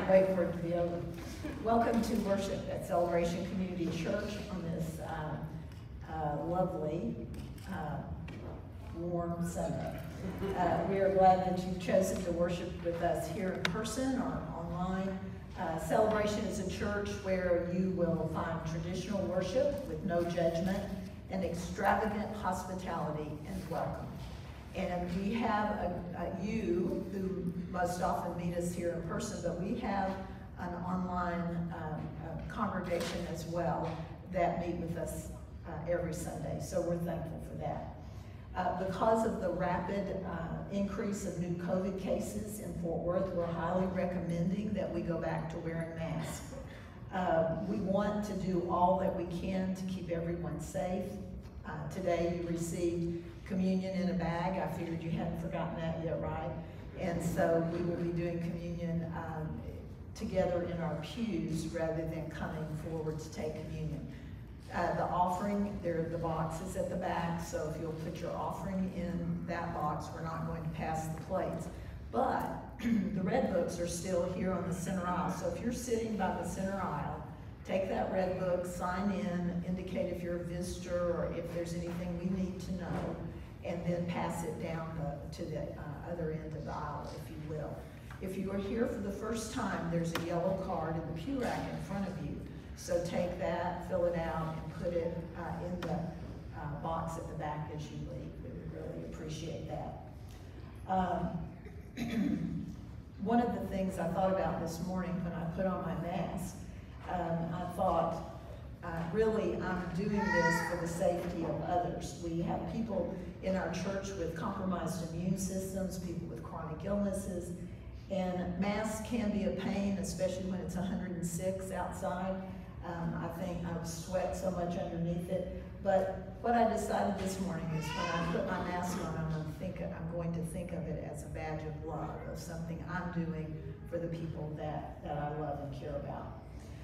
wait for it to be over. Welcome to worship at Celebration Community Church on this lovely, warm Sunday. We are glad that you've chosen to worship with us here in person or online. Celebration is a church where you will find traditional worship with no judgment and extravagant hospitality and welcome. And we have you who most often meet us here in person, but we have an online congregation as well that meet with us every Sunday, so we're thankful for that. Because of the rapid increase of new COVID cases in Fort Worth, we're highly recommending that we go back to wearing masks. We want to do all that we can to keep everyone safe. Today you received communion in a bag. I figured you hadn't forgotten that yet, right? And so we will be doing communion together in our pews rather than coming forward to take communion. The offering, there are the boxes at the back, so if you'll put your offering in that box, we're not going to pass the plates. But the red books are still here on the center aisle, so if you're sitting by the center aisle, take that red book, sign in, indicate if you're a visitor or if there's anything we need to know, and then pass it down to the other end of the aisle, if you will. If you are here for the first time, there's a yellow card in the pew rack in front of you. So take that, fill it out, and put it in the box at the back as you leave. We would really appreciate that. One of the things I thought about this morning when I put on my mask, I thought, really, I'm doing this for the safety of others. We have people in our church with compromised immune systems, people with chronic illnesses, and masks can be a pain, especially when it's 106 outside. I think I sweat so much underneath it. But what I decided this morning is when I put my mask on, I'm going to think of it as a badge of love, of something I'm doing for the people that I love and care about.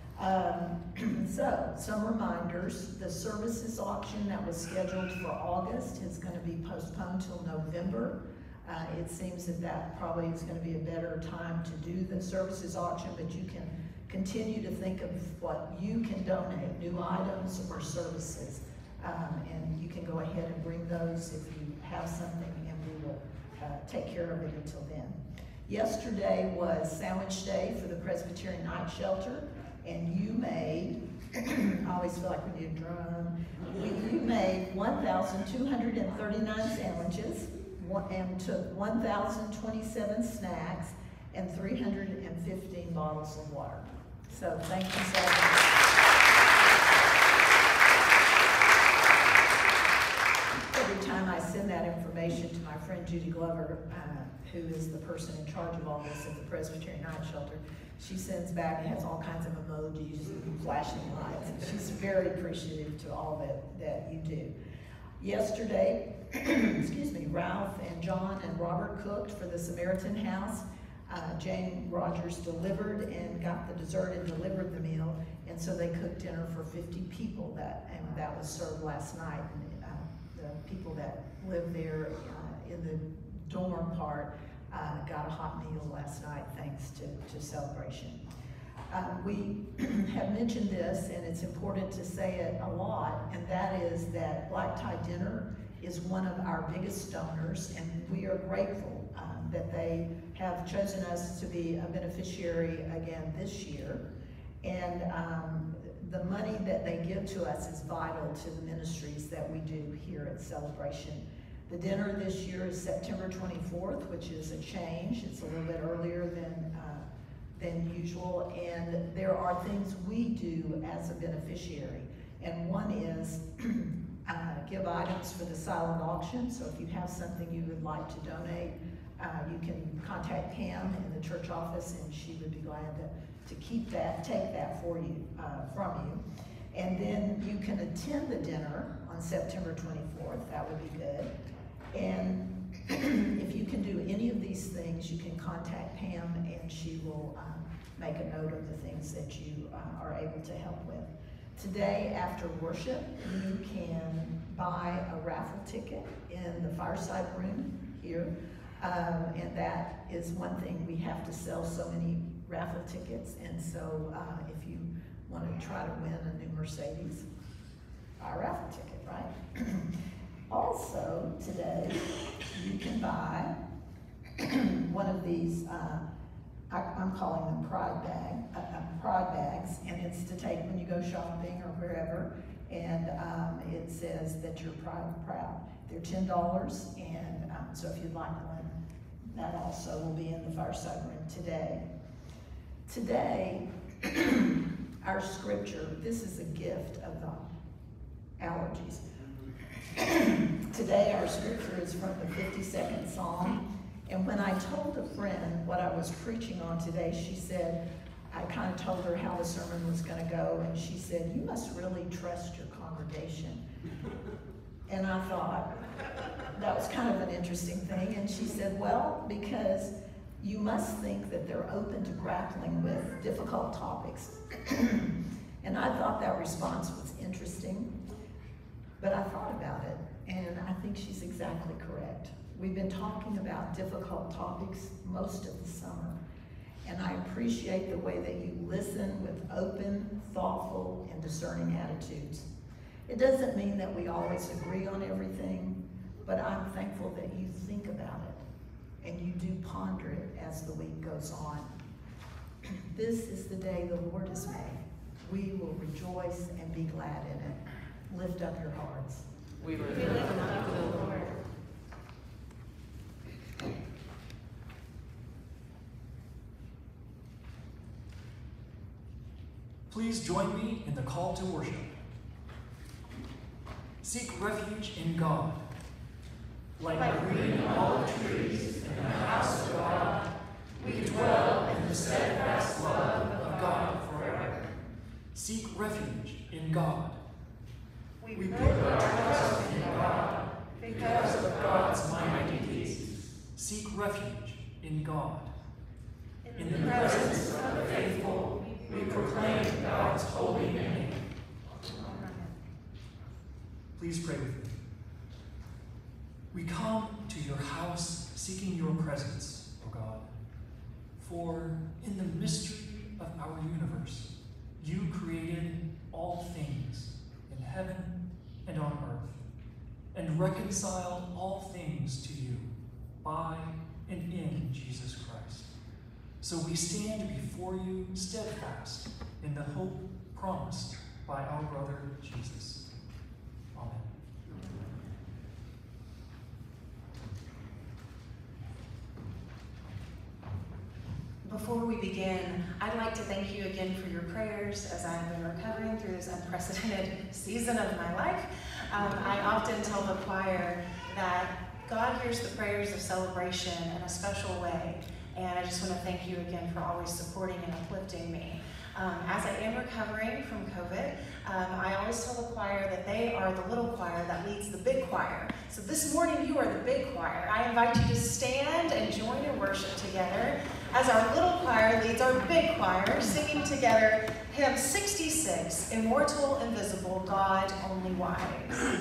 So, some reminders. The services auction that was scheduled for August is going to be postponed till November. It seems that probably is going to be a better time to do the services auction, but you can continue to think of what you can donate, new items or services, and you can go ahead and bring those if you have something, and we will take care of it until then. Yesterday was Sandwich Day for the Presbyterian Night Shelter, and you made, I always feel like we need a drum, you made 1,239 sandwiches, and took 1,027 snacks, and 315 bottles of water. So thank you so much. Every time I send that information to my friend Judy Glover, who is the person in charge of all this at the Presbyterian Night Shelter, she sends back, it has all kinds of emojis and flashing lights, and she's very appreciative to all that you do. Yesterday, excuse me, Ralph and John and Robert cooked for the Samaritan House. Jane Rogers delivered and got the dessert and delivered the meal, and so they cooked dinner for 50 people, and that was served last night. And, the people that live there in the dorm part got a hot meal last night thanks to Celebration. We have mentioned this, and it's important to say it a lot, and that is that Black Tie Dinner is one of our biggest donors, and we are grateful that they have chosen us to be a beneficiary again this year. And the money that they give to us is vital to the ministries that we do here at Celebration. The dinner this year is September 24th, which is a change. It's a little bit earlier than usual, and there are things we do as a beneficiary. And one is give items for the silent auction. So if you have something you would like to donate, you can contact Pam in the church office, and she would be glad to keep that, take that for you, from you. And then you can attend the dinner on September 24th. That would be good. And if you can do any of these things, you can contact Pam, and she will make a note of the things that you are able to help with. Today, after worship, you can buy a raffle ticket in the fireside room here. And that is one thing. We have to sell so many raffle tickets, and so if you want to try to win a new Mercedes, buy a raffle ticket, right? Also, today, you can buy one of these, I'm calling them pride bags, and it's to take when you go shopping or wherever, and it says that you're proud. They're $10, and so if you'd like one, that also will be in the fireside room today. Today, our scripture, this is a gift of the allergies. Today, our scripture is from the 52nd Psalm, and when I told a friend what I was preaching on today, she said, I kind of told her how the sermon was going to go, and she said, you must really trust your congregation. And I thought, that was kind of an interesting thing, and she said, well, because you must think that they're open to grappling with difficult topics. And I thought that response was interesting, but I thought about it, and I think she's exactly correct. We've been talking about difficult topics most of the summer, and I appreciate the way that you listen with open, thoughtful, and discerning attitudes. It doesn't mean that we always agree on everything, but I'm thankful that you think about it, and you do ponder it as the week goes on. This is the day the Lord has made. We will rejoice and be glad in it. Lift up your hearts. We lift up the Lord. Please join me in the call to worship. Seek refuge in God. Like green olive trees in the house of God, we dwell in the steadfast love of God forever. Seek refuge in God. We put our trust in God because of God's mighty deeds. Seek refuge in God. In the presence of the faithful, we proclaim God's holy name. Please pray with me. We come to your house seeking your presence, O God. For in the mystery of our universe, you created all things in heaven and on earth, and reconciled all things to you by and in Jesus Christ. So we stand before you steadfast in the hope promised by our brother Jesus. Amen. Before we begin, I'd like to thank you again for your prayers as I've been recovering through this unprecedented season of my life. I often tell the choir that God hears the prayers of celebration in a special way, and I just want to thank you again for always supporting and uplifting me. As I am recovering from COVID, I always tell the choir that they are the little choir that leads the big choir. So this morning you are the big choir. I invite you to stand and join in worship together as our little choir leads our big choir, singing together hymn 66, Immortal, Invisible, God Only Wise.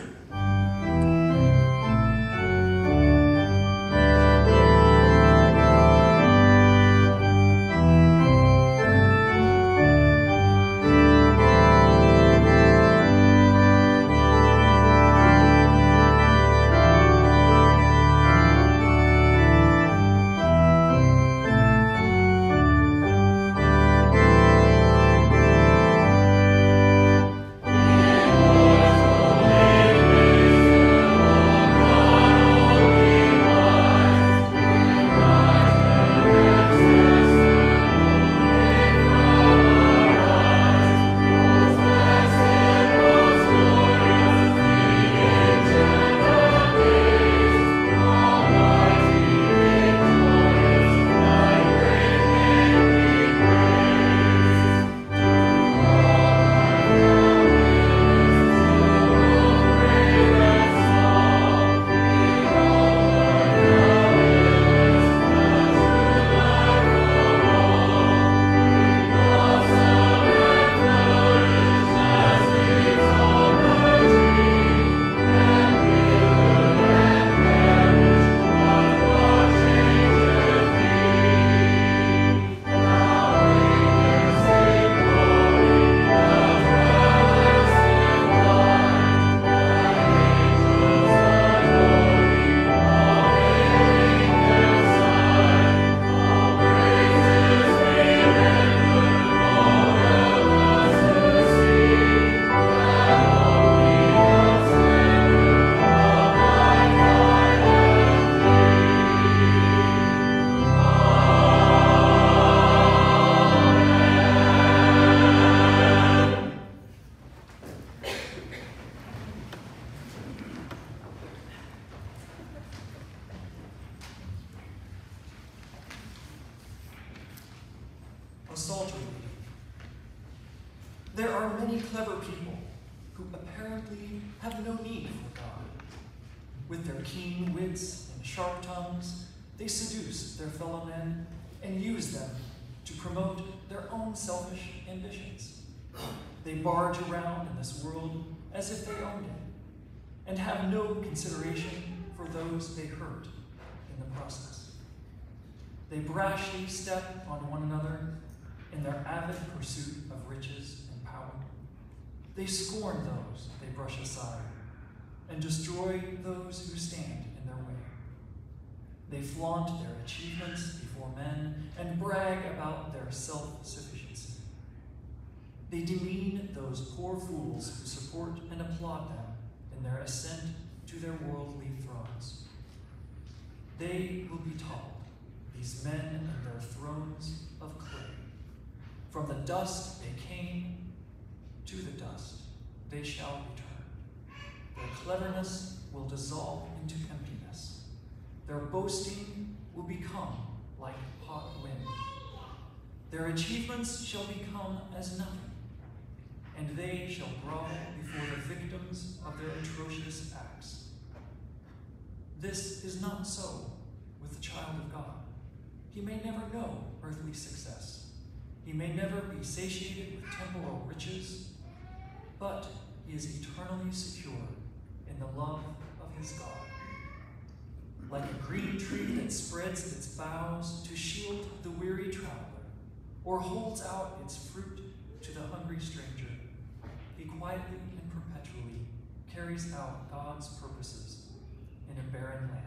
a psalter reading. There are many clever people who apparently have no need for God. With their keen wits and sharp tongues, they seduce their fellow men and use them to promote their own selfish ambitions. They barge around in this world as if they owned it and have no consideration for those they hurt in the process. They brashly step on one another in their avid pursuit of riches and power. They scorn those they brush aside and destroy those who stand in their way. They flaunt their achievements before men and brag about their self-sufficiency. They demean those poor fools who support and applaud them in their ascent to their worldly thrones. They will be toppled, these men and their thrones of clay. From the dust they came, to the dust they shall return. Their cleverness will dissolve into emptiness. Their boasting will become like hot wind. Their achievements shall become as nothing, and they shall grovel before the victims of their atrocious acts. This is not so with the child of God. He may never know earthly success. He may never be satiated with temporal riches, but he is eternally secure in the love of his God. Like a green tree that spreads its boughs to shield the weary traveler, or holds out its fruit to the hungry stranger, he quietly and perpetually carries out God's purposes in a barren land.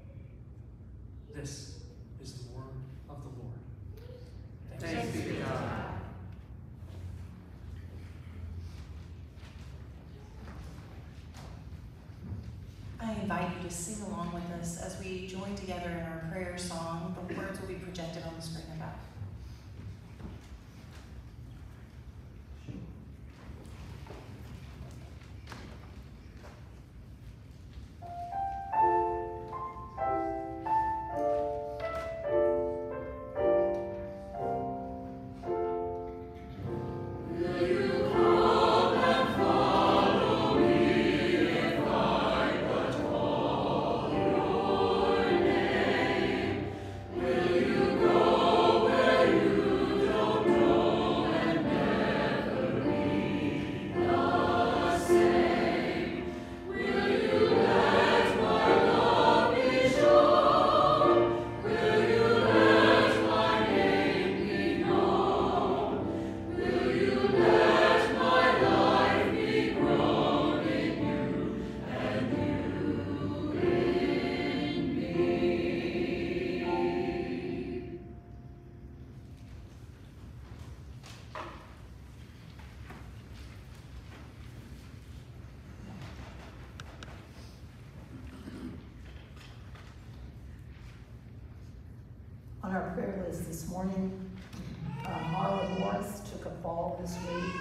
This is the word of the Lord. Thanks be to God. I invite you to sing along with us as we join together in our prayer song. The words will be projected on the screen above. On our prayer list this morning, Marla Morris took a fall this week,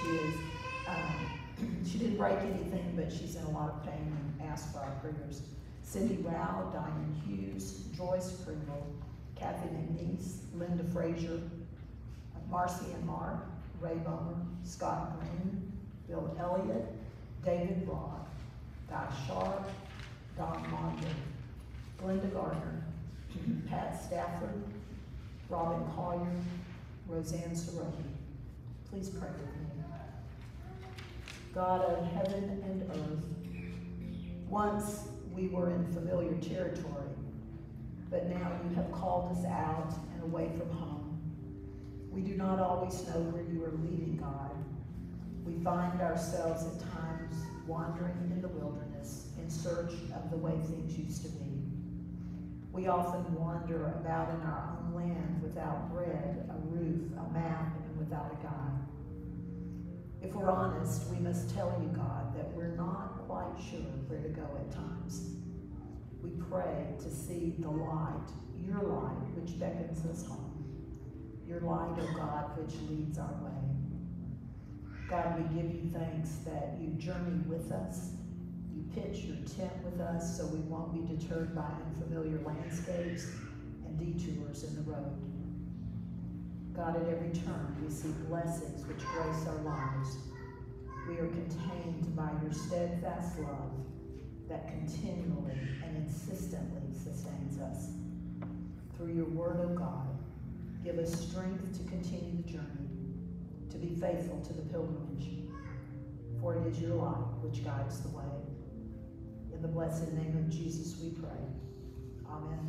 and she didn't break anything, but she's in a lot of pain and asked for our prayers. Cindy Rao, Diane Hughes, Joyce Pringle, Kathy McNeese, Linda Frazier, Marcy and Mark, Ray Bomer, Scott Green, Bill Elliott, David Brock, Guy Sharp, Don Mondry, Glenda Gardner, Pat Stafford, Robin Collier, Roseanne Soroki. Please pray with me. God of heaven and earth, once we were in familiar territory, but now you have called us out and away from home. We do not always know where you are leading, God. We find ourselves at times wandering in the wilderness in search of the way things used to be. We often wander about in our own land without bread, a roof, a map, and without a guide. If we're honest, we must tell you, God, that we're not quite sure where to go at times. We pray to see the light, your light, which beckons us home. Your light, O God, which leads our way. God, we give you thanks that you journey with us. You pitch your tent with us so we won't be deterred by unfamiliar landscapes and detours in the road. God, at every turn we see blessings which grace our lives. We are contained by your steadfast love that continually and insistently sustains us. Through your word, O God, give us strength to continue the journey, to be faithful to the pilgrimage. For it is your light which guides the way. In the blessed name of Jesus we pray. Amen.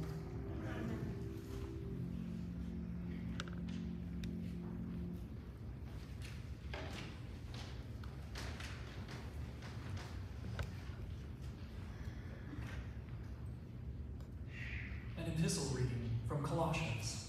An epistle reading from Colossians.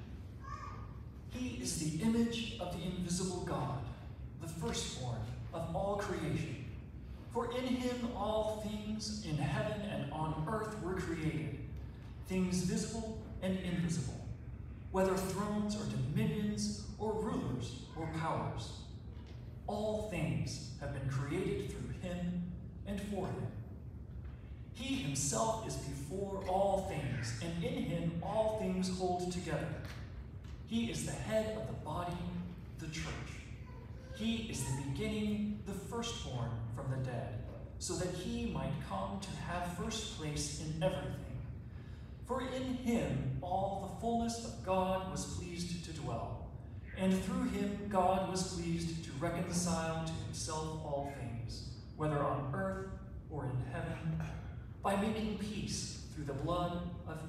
He is the image of the invisible God, the firstborn of all creation. For in him all things in heaven and on earth were created, things visible and invisible, whether thrones or dominions or rulers or powers. All things have been created through him and for him. He himself is before all things, and in him all things hold together. He is the head of the body, the church. He is the beginning, the firstborn from the dead, so that he might come to have first place in everything. For in him all the fullness of God was pleased to dwell, and through him God was pleased to reconcile to himself all things, whether on earth or in heaven, by making peace through the blood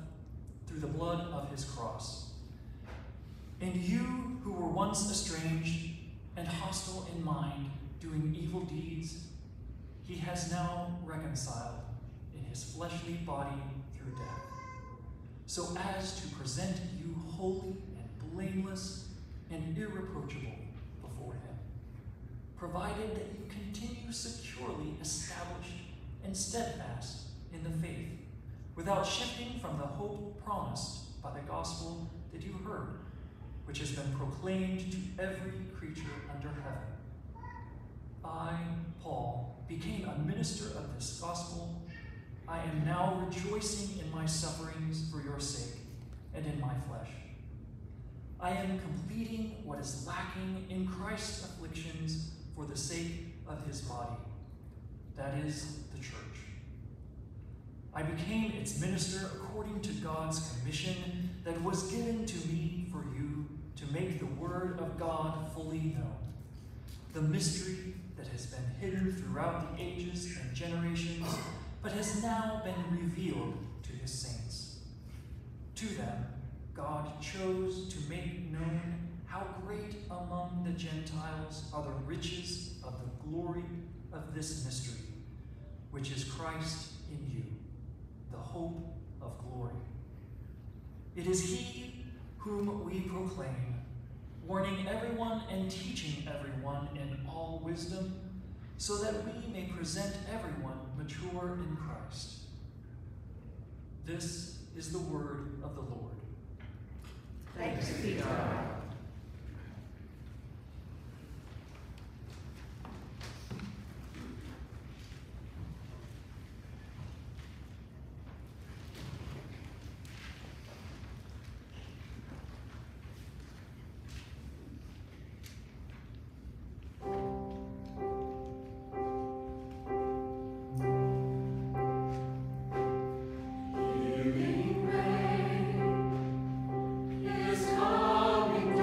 of his cross. And you who were once estranged and hostile in mind, doing evil deeds, he has now reconciled in his fleshly body through death, so as to present you holy and blameless and irreproachable before him, provided that you continue securely established and steadfast in the faith, without shifting from the hope promised by the gospel that you heard, which has been proclaimed to every creature under heaven. I, Paul, became a minister of this gospel. I am now rejoicing in my sufferings for your sake and in my flesh. I am completing what is lacking in Christ's afflictions for the sake of his body, that is, the church. I became its minister according to God's commission that was given to me for you to make the word of God fully known, the mystery that has been hidden throughout the ages and generations, but has now been revealed to his saints. To them, God chose to make known how great among the Gentiles are the riches of the glory of this mystery, which is Christ in you, the hope of glory. It is he whom we proclaim, warning everyone and teaching everyone in all wisdom, so that we may present everyone mature in Christ. This is the word of the Lord. Thanks be to God. Healing rain is coming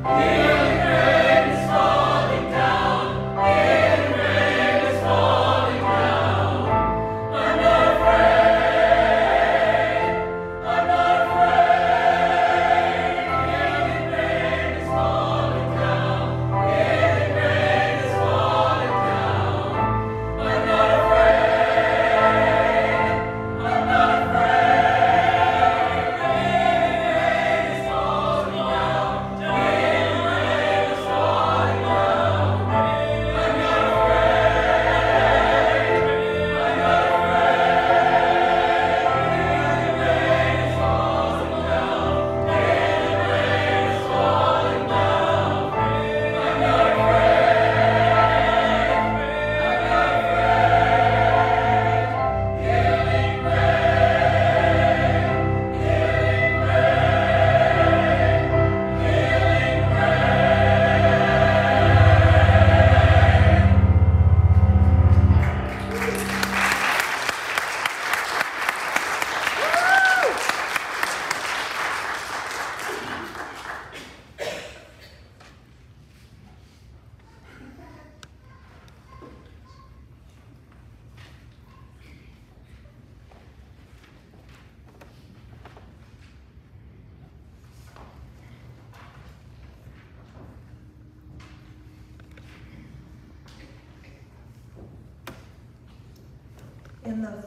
In the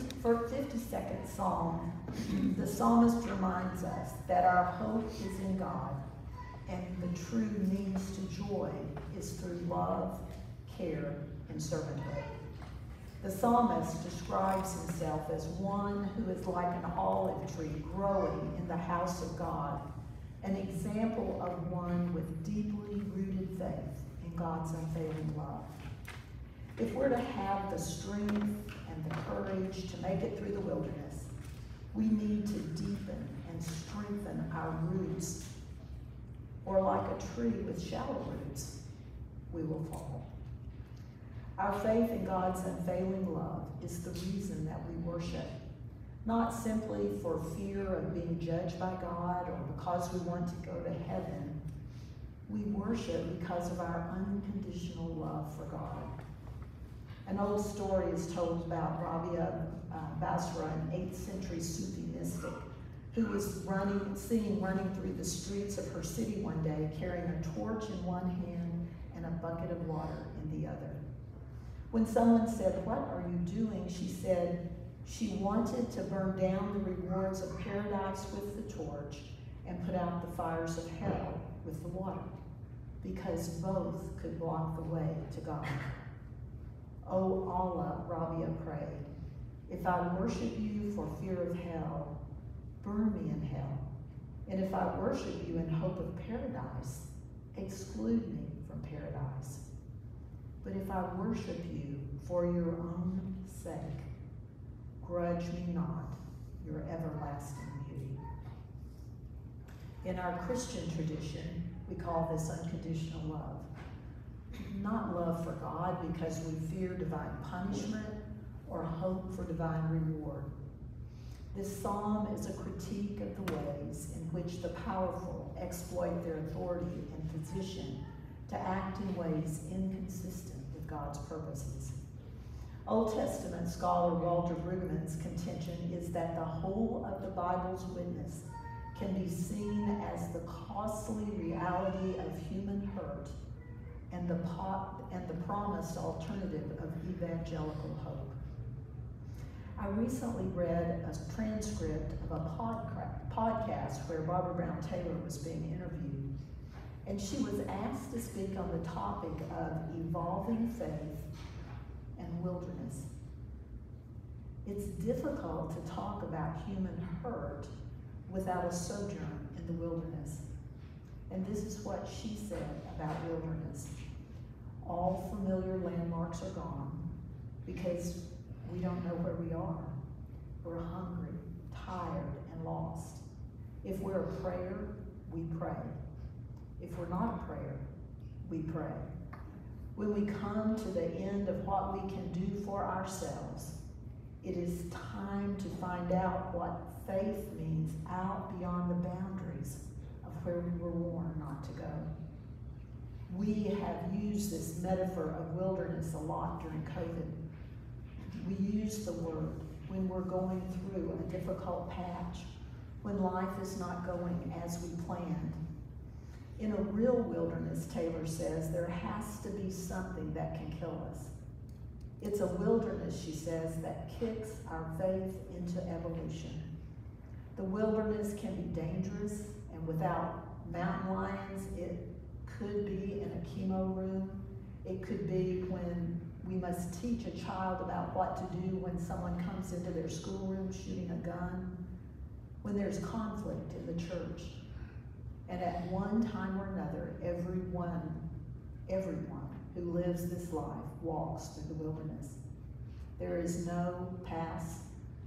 52nd Psalm, the psalmist reminds us that our hope is in God, and the true means to joy is through love, care, and servanthood. The psalmist describes himself as one who is like an olive tree growing in the house of God, an example of one with deeply rooted faith in God's unfailing love. If we're to have the strength and the courage to make it through the wilderness, we need to deepen and strengthen our roots. Or like a tree with shallow roots, we will fall. Our faith in God's unfailing love is the reason that we worship, not simply for fear of being judged by God or because we want to go to heaven. We worship because of our unconditional love for God. An old story is told about Rabia Basra, an 8th century Sufi mystic, who was seen running through the streets of her city one day, carrying a torch in one hand and a bucket of water in the other. When someone said, "What are you doing?" she said she wanted to burn down the rewards of paradise with the torch and put out the fires of hell with the water, because both could block the way to God. "Oh Allah," Rabia prayed, "if I worship you for fear of hell, burn me in hell. And if I worship you in hope of paradise, exclude me from paradise. But if I worship you for your own sake, grudge me not your everlasting beauty." In our Christian tradition, we call this unconditional love. Not love for God because we fear divine punishment or hope for divine reward. This psalm is a critique of the ways in which the powerful exploit their authority and position to act in ways inconsistent with God's purposes. Old Testament scholar Walter Brueggemann's contention is that the whole of the Bible's witness can be seen as the costly reality of human hurt and the promised alternative of evangelical hope. I recently read a transcript of a podcast where Barbara Brown Taylor was being interviewed, and she was asked to speak on the topic of evolving faith and wilderness. It's difficult to talk about human hurt without a sojourn in the wilderness. And this is what she said about wilderness. All familiar landmarks are gone because we don't know where we are. We're hungry, tired, and lost. If we're a prayer, we pray. If we're not a prayer, we pray. When we come to the end of what we can do for ourselves, it is time to find out what faith means out beyond the boundaries of where we were warned not to go. We have used this metaphor of wilderness a lot during COVID. We use the word when we're going through a difficult patch, when life is not going as we planned. In a real wilderness, Taylor says, there has to be something that can kill us. It's a wilderness, she says, that kicks our faith into evolution. The wilderness can be dangerous, and without mountain lions, it could be in a chemo room. It could be when we must teach a child about what to do when someone comes into their schoolroom shooting a gun, when there's conflict in the church. And at one time or another, everyone who lives this life walks through the wilderness. There is no pass,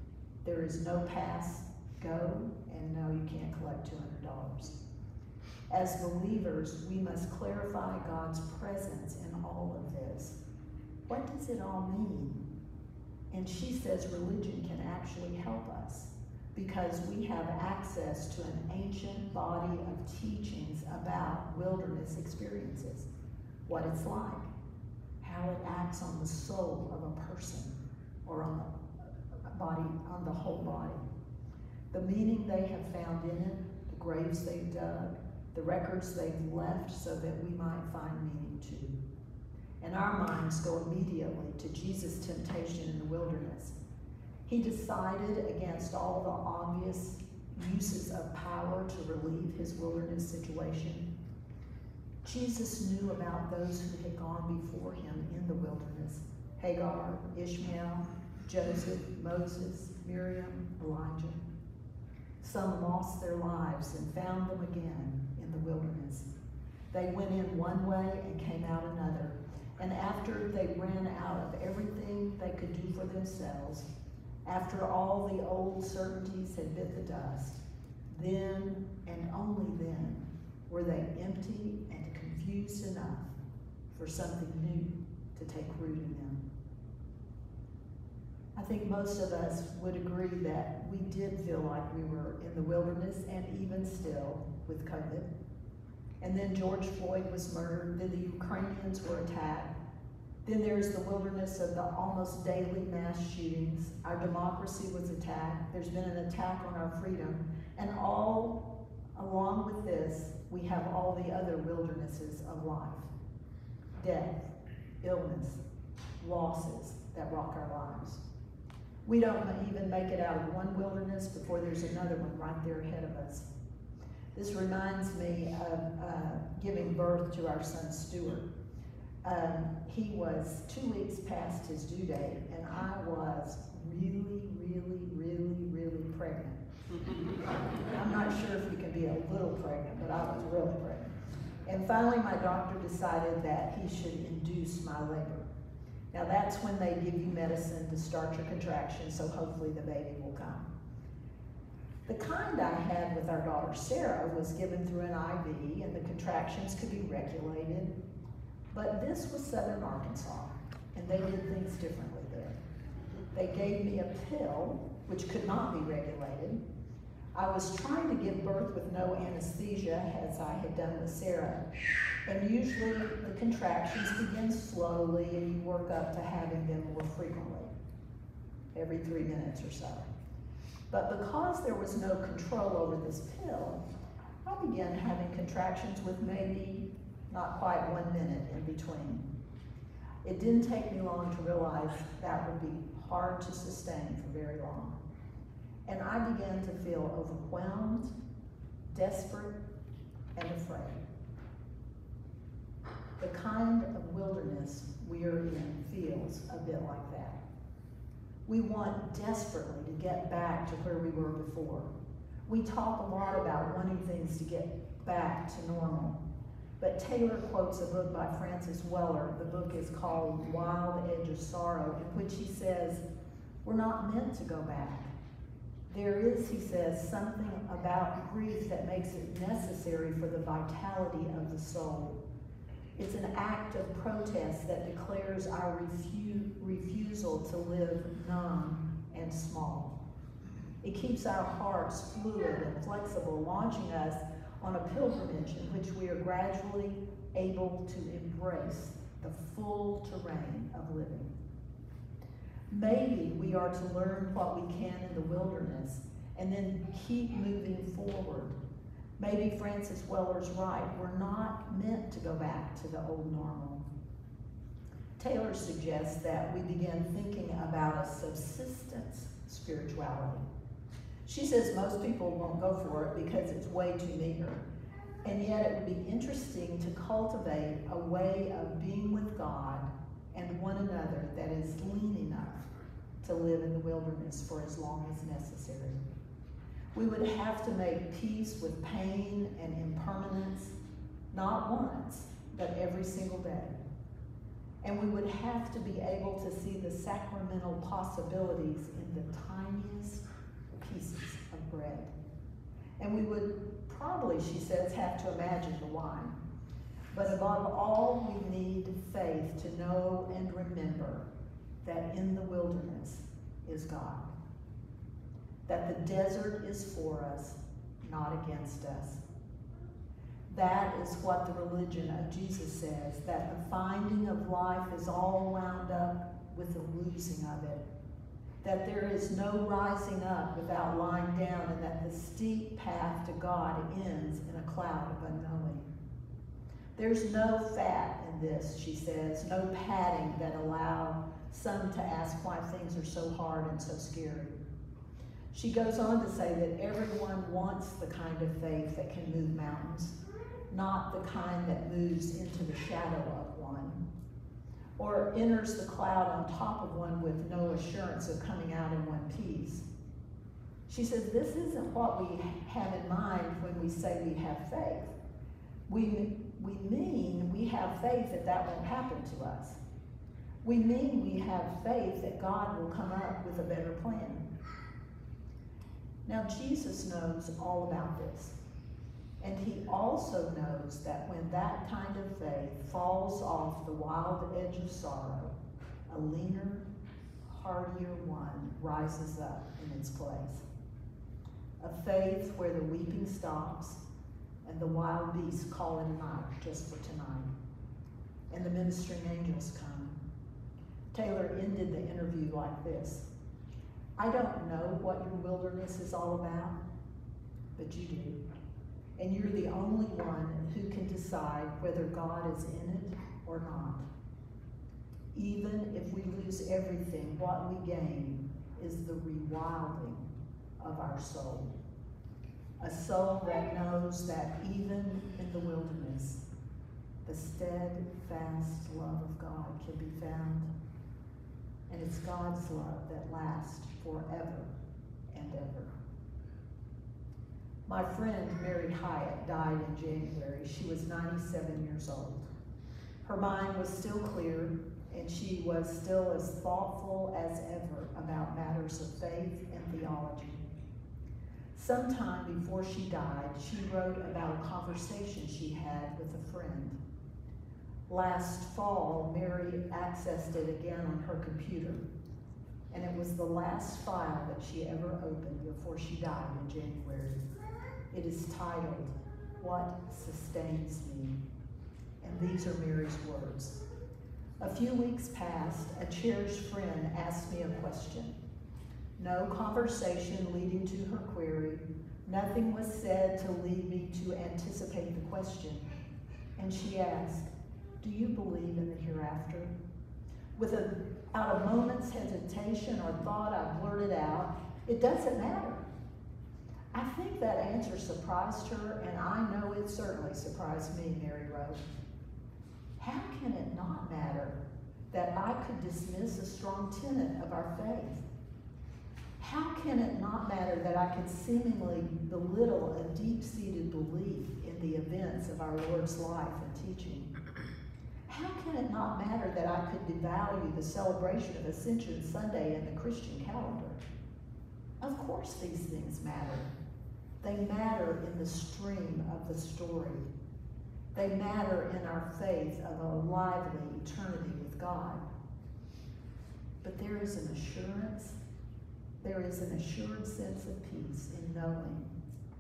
go, and no, you can't collect $200. As believers, we must clarify God's presence in all of this. What does it all mean? And she says religion can actually help us because we have access to an ancient body of teachings about wilderness experiences, what it's like, how it acts on the soul of a person or on the body, on the whole body. The meaning they have found in it, the graves they've dug, the records they've left so that we might find meaning too. And our minds go immediately to Jesus' temptation in the wilderness. He decided against all the obvious uses of power to relieve his wilderness situation. Jesus knew about those who had gone before him in the wilderness: Hagar, Ishmael, Joseph, Moses, Miriam, Elijah. Some lost their lives and found them again in the wilderness. They went in one way and came out another. And after they ran out of everything they could do for themselves, after all the old certainties had bit the dust, then and only then were they empty and confused enough for something new to take root in them. I think most of us would agree that we did feel like we were in the wilderness, and even still with COVID. And then George Floyd was murdered, then the Ukrainians were attacked. Then there's the wilderness of the almost daily mass shootings. Our democracy was attacked. There's been an attack on our freedom. And all along with this, we have all the other wildernesses of life: death, illness, losses that rock our lives. We don't even make it out of one wilderness before there's another one right there ahead of us. This reminds me of giving birth to our son Stuart. He was 2 weeks past his due date, and I was really pregnant. I'm not sure if you can be a little pregnant, but I was really pregnant. And finally, my doctor decided that he should induce my labor. Now that's when they give you medicine to start your contractions, so hopefully the baby will come. The kind I had with our daughter Sarah was given through an IV, and the contractions could be regulated. But this was Southern Arkansas, and they did things differently there. They gave me a pill, which could not be regulated. I was trying to give birth with no anesthesia, as I had done with Sarah. And usually the contractions begin slowly, and you work up to having them more frequently, every 3 minutes or so. But because there was no control over this pill, I began having contractions with maybe not quite 1 minute in between. It didn't take me long to realize that would be hard to sustain for very long. And I began to feel overwhelmed, desperate, and afraid. The kind of wilderness we are in feels a bit like that. We want desperately to get back to where we were before. We talk a lot about wanting things to get back to normal. But Taylor quotes a book by Francis Weller. The book is called Wild Edge of Sorrow, in which he says, we're not meant to go back. There is, he says, something about grief that makes it necessary for the vitality of the soul. It's an act of protest that declares our refusal to live numb and small. It keeps our hearts fluid and flexible, launching us on a pilgrimage in which we are gradually able to embrace the full terrain of living. Maybe we are to learn what we can in the wilderness and then keep moving forward. Maybe Francis Weller's right. We're not meant to go back to the old normal. Taylor suggests that we begin thinking about a subsistence spirituality. She says most people won't go for it because it's way too meager. And yet it would be interesting to cultivate a way of being with God and one another that is lean enough to live in the wilderness for as long as necessary. We would have to make peace with pain and impermanence, not once, but every single day. And we would have to be able to see the sacramental possibilities in the tiniest pieces of bread. And we would probably, she says, have to imagine the wine. But above all, we need faith to know and remember that in the wilderness is God. That the desert is for us, not against us. That is what the religion of Jesus says, that the finding of life is all wound up with the losing of it. That there is no rising up without lying down, and that the steep path to God ends in a cloud of unknowing. There's no fat in this, she says, no padding that allow some to ask why things are so hard and so scary. She goes on to say that everyone wants the kind of faith that can move mountains, not the kind that moves into the shadow of one, or enters the cloud on top of one with no assurance of coming out in one piece. She says this isn't what we have in mind when we say we have faith. We mean we have faith that that won't happen to us. We mean we have faith that God will come up with a better plan. Now, Jesus knows all about this. And he also knows that when that kind of faith falls off the wild edge of sorrow, a leaner, hardier one rises up in its place. A faith where the weeping stops and the wild beasts call it a night just for tonight. And the ministering angels come. Taylor ended the interview like this. I don't know what your wilderness is all about, but you do. And you're the only one who can decide whether God is in it or not. Even if we lose everything, what we gain is the rewilding of our soul. A soul that knows that even in the wilderness, the steadfast love of God can be found. And it's God's love that lasts forever and ever. My friend Mary Hyatt died in January. She was 97 years old. Her mind was still clear, and she was still as thoughtful as ever about matters of faith and theology. Sometime before she died, she wrote about a conversation she had with a friend. Last fall, Mary accessed it again on her computer, and it was the last file that she ever opened before she died in January. It is titled, What Sustains Me? And these are Mary's words. A few weeks passed, a cherished friend asked me a question. No conversation leading to her query. Nothing was said to lead me to anticipate the question. And she asked, do you believe in the hereafter? Without a moment's hesitation or thought, I blurted out, it doesn't matter. I think that answer surprised her, and I know it certainly surprised me, Mary wrote. How can it not matter that I could dismiss a strong tenet of our faith? How can it not matter that I could seemingly belittle a deep-seated belief in the events of our Lord's life and teaching? How can it not matter that I could devalue the celebration of Ascension Sunday in the Christian calendar? Of course these things matter. They matter in the stream of the story. They matter in our faith of a lively eternity with God. But there is an assured sense of peace in knowing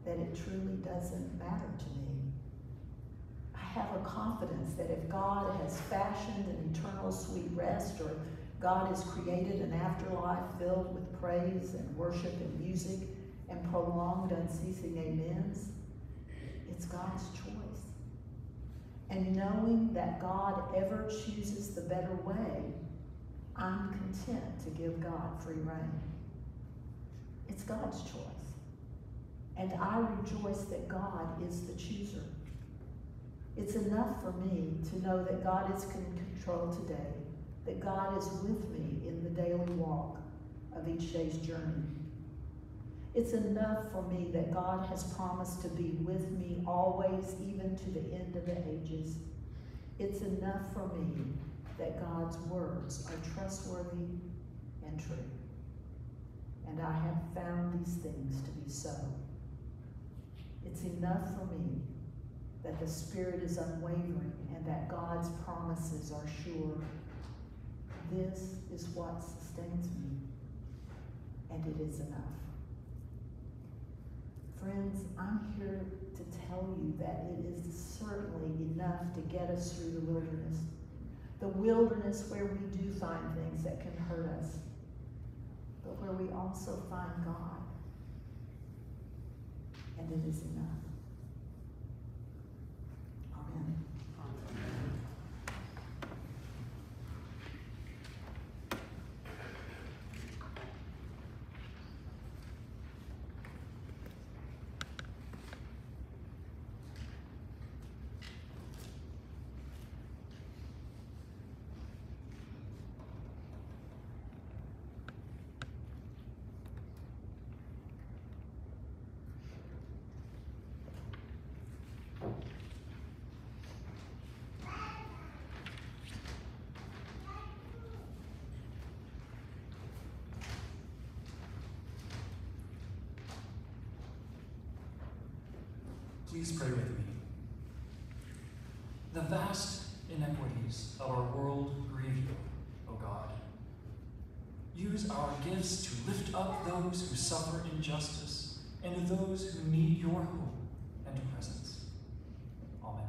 that it truly doesn't matter to me. I have a confidence that if God has fashioned an eternal sweet rest, or God has created an afterlife filled with praise and worship and music and prolonged unceasing amens, it's God's choice. And knowing that God ever chooses the better way, I'm content to give God free rein. It's God's choice. And I rejoice that God is the chooser. It's enough for me to know that God is in control today, that God is with me in the daily walk of each day's journey. It's enough for me that God has promised to be with me always, even to the end of the ages. It's enough for me that God's words are trustworthy and true. And I have found these things to be so. It's enough for me that the Spirit is unwavering and that God's promises are sure. This is what sustains me, and it is enough. Friends, I'm here to tell you that it is certainly enough to get us through the wilderness where we do find things that can hurt us, but where we also find God, and it is enough. Amen. Please pray with me. The vast inequities of our world grieve you, O God. Use our gifts to lift up those who suffer injustice and those who need your hope and presence. Amen.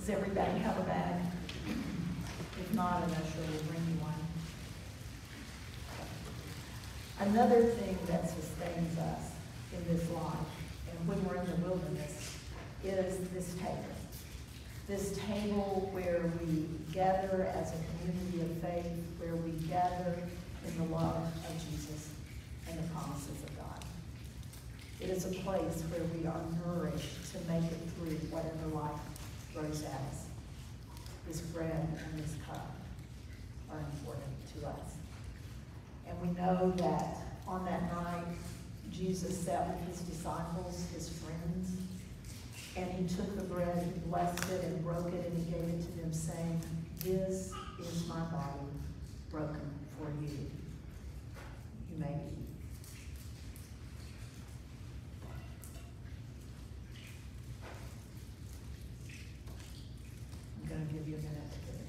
Does everybody have a bag? If not, an usher will bring you one. Another thing that sustains us in this life, and when we're in the wilderness, is this table. This table where we gather as a community of faith, where we gather in the love of Jesus and the promises of God. It is a place where we are nourished to make it through whatever life throws at us. This bread and this cup are important to us. And we know that on that night, Jesus sat with his disciples, his friends, and he took the bread, he blessed it and broke it, and he gave it to them, saying, "This is my body broken for you. You may eat." I'm going to give you a minute to get it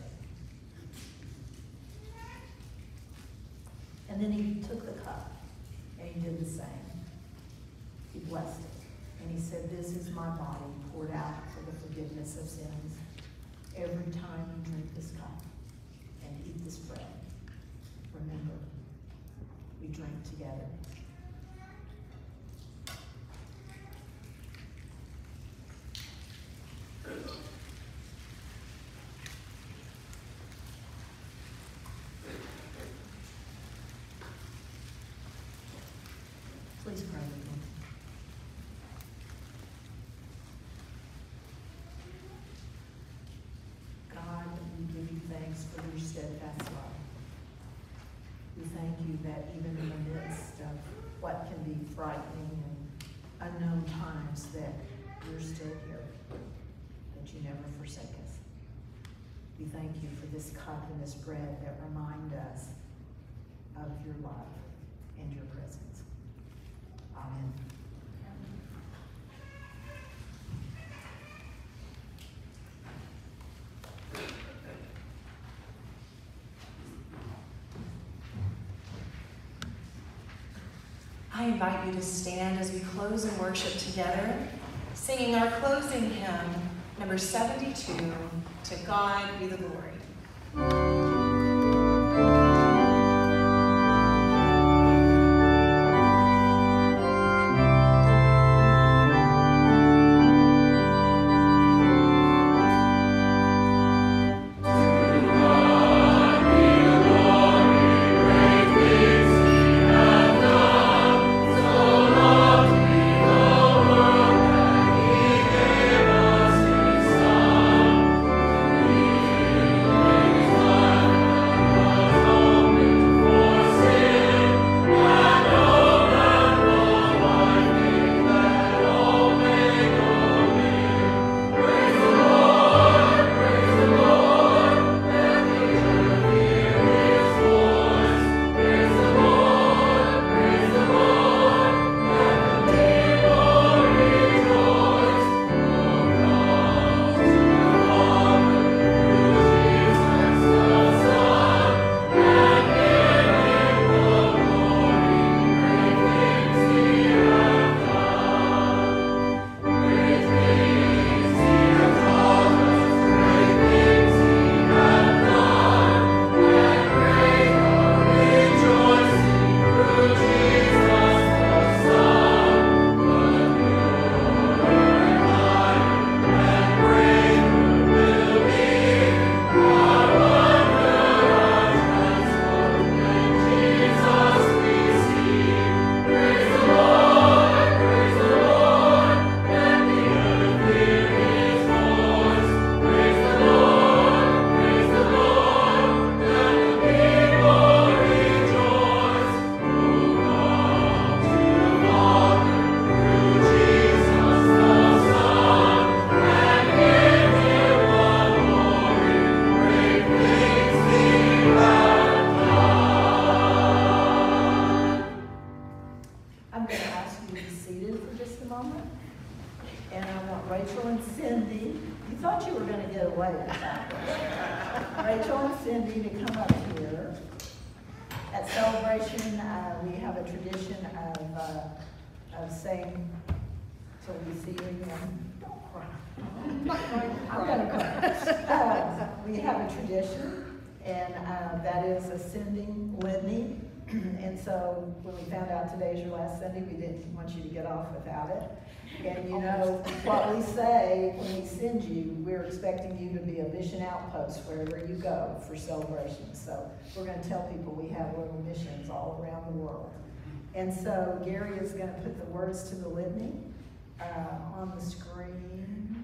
ready. And then he took the cup, and he did the same. He blessed it. And he said, "This is my body poured out for the forgiveness of sins. Every time you drink this cup and eat this bread, remember, we drink together." Please pray with me. God, we give you thanks for your steadfast love. We thank you that even in the midst of what can be frightening and unknown times, that you're still here, that you never forsake us. We thank you for this cup and this bread that remind us of your love and your presence. Amen. I invite you to stand as we close in worship together, singing our closing hymn, number 72, "To God Be the Glory." Rachel and Cindy. You thought you were going to get away with that. Rachel and Cindy to come up here. At Celebration, we have a tradition of saying, till we see you again. Don't cry. I'm gonna cry. We have a tradition, and that is a sending litany. And so when we found out today's your last Sunday, we didn't want you to get off without it. And you know, what we say when we send you, we're expecting you to be a mission outpost wherever you go for celebrations. So we're going to tell people we have little missions all around the world. And so Gary is going to put the words to the litany on the screen.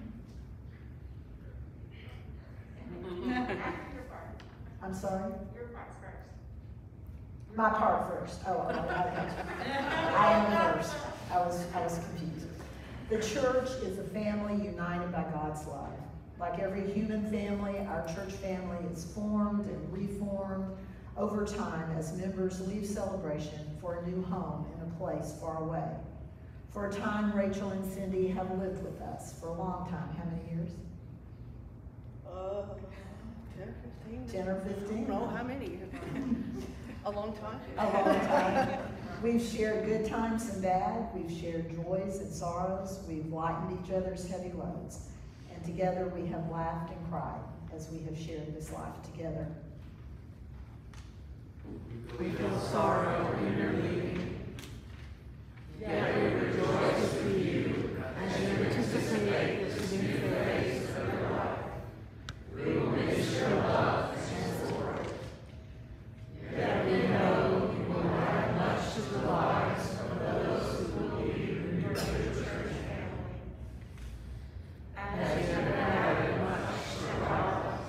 I'm sorry? Your part's first. My part first. Oh, I am first. I was confused. The church is a family united by God's love. Like every human family, our church family is formed and reformed over time as members leave celebration for a new home in a place far away. For a time, Rachel and Cindy have lived with us for a long time. How many years? 10 or 15. 10 or 15? I don't know how many. A long time. A long time. We've shared good times and bad. We've shared joys and sorrows. We've lightened each other's heavy loads. And together we have laughed and cried as we have shared this life together. We feel sorrow in your leaving, yet we rejoice with you as you anticipate this new phase of your life. We will miss your love henceforth, yet we know you will add much to the lives of those who believe in your church family, as you have added much to our lives.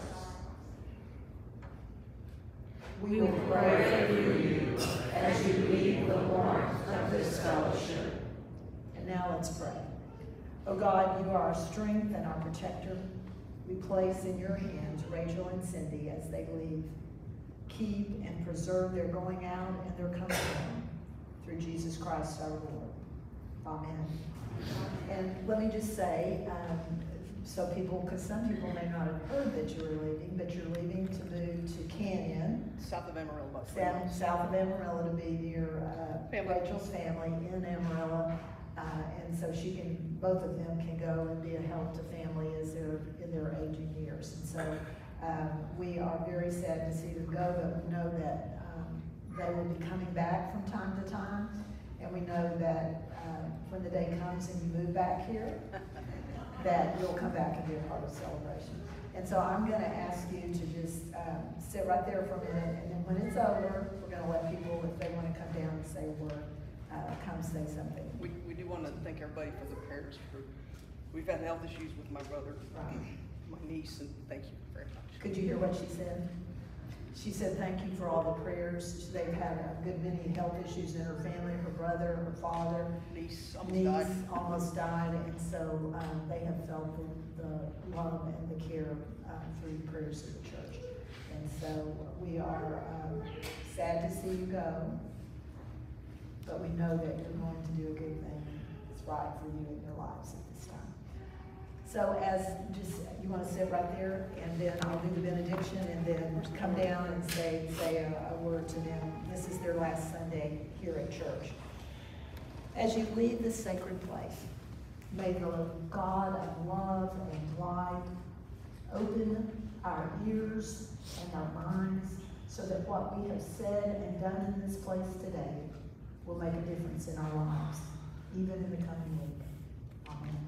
We will pray for you as you leave the warmth of this fellowship. And now let's pray. Oh God, you are our strength and our protector. We place in your hands Rachel and Cindy as they leave. Keep and preserve their going out and their coming in. Through Jesus Christ our Lord. Amen. And let me just say, so people, because some people may not have heard that you were leaving, but you're leaving to move to Canyon, South of Amarillo, about 3 miles. south of Amarillo, to be near Family. Rachel's family in Amarillo. And so both of them can go and be a help to family as they're in their aging years. And so we are very sad to see them go, but we know that they will be coming back from time to time. And we know that when the day comes and you move back here, that you'll come back and be a part of celebration. And so I'm going to ask you to just sit right there for a minute, and then when it's over, we're going to let people, if they want to come down and say a word, come say something. We do want to thank everybody for the prayers. We've had health issues with my brother, my niece, and thank you very much. Could you hear what she said? She said thank you for all the prayers. They've had a good many health issues in her family, her brother, her father. Niece almost died. And so they have felt the love and the care through the prayers of the church. And so we are sad to see you go, but we know that you're going to do a good thing. It's right for you in your lives at this time. So you want to sit right there, and then I'll do the benediction, and then come down and say a word to them. This is their last Sunday here at church. As you leave this sacred place, may the God of love and light open our ears and our minds so that what we have said and done in this place today will make a difference in our lives, even in the coming week. Amen.